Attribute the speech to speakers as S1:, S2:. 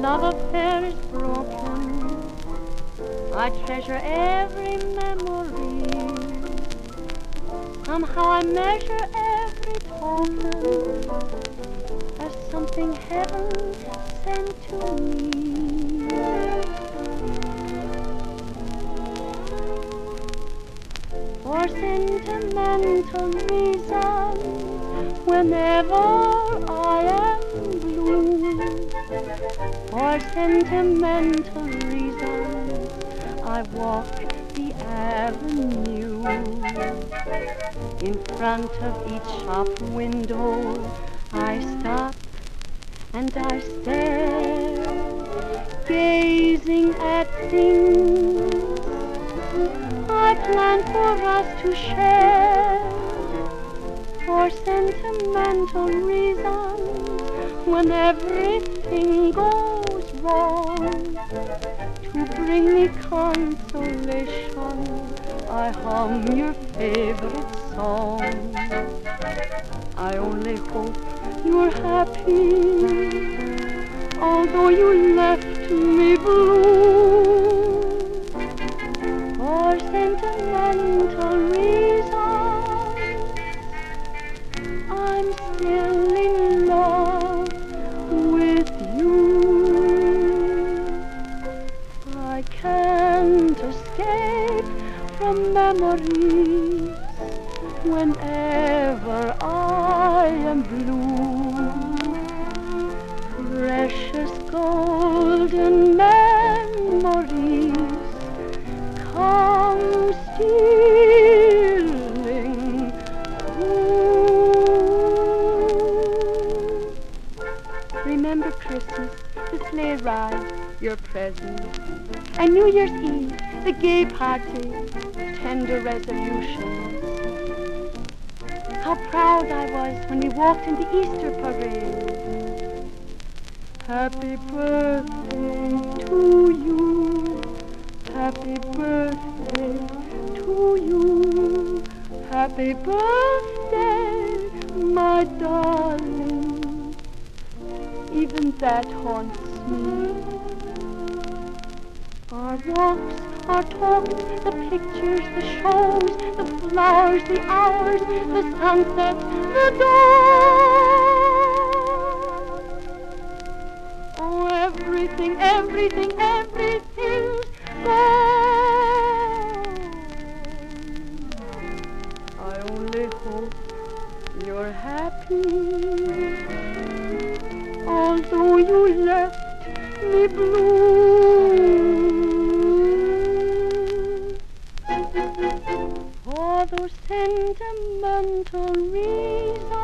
S1: love affair is broken, I treasure every memory. Somehow I measure every token as something heaven sent to me. For sentimental reason, whenever I am blue, for sentimental reasons, I walk the avenue. In front of each shop window, I stop and I stare, gazing at things I plan for us to share. For sentimental reasons, when everything goes wrong, to bring me consolation, I hum your favorite song. I only hope you're happy, although you left me blue. For sentimental reasons, I'm still in love with you. I can't escape from memories whenever I am blue. Precious golden memories come stealing through. Remember Christmas, the sleigh ride, your presents, and New Year's Eve, the gay party, tender resolutions. How proud I was when we walked in the Easter parade. Happy birthday to you. Happy birthday to you. Happy birthday, my darling. Even that haunts me. Our walks, our talks, the pictures, the shows, the flowers, the hours, the sunsets, the dawn. Oh, everything, everything, everything's gone. I only hope you're happy, although you left me blue. For those sentimental reasons,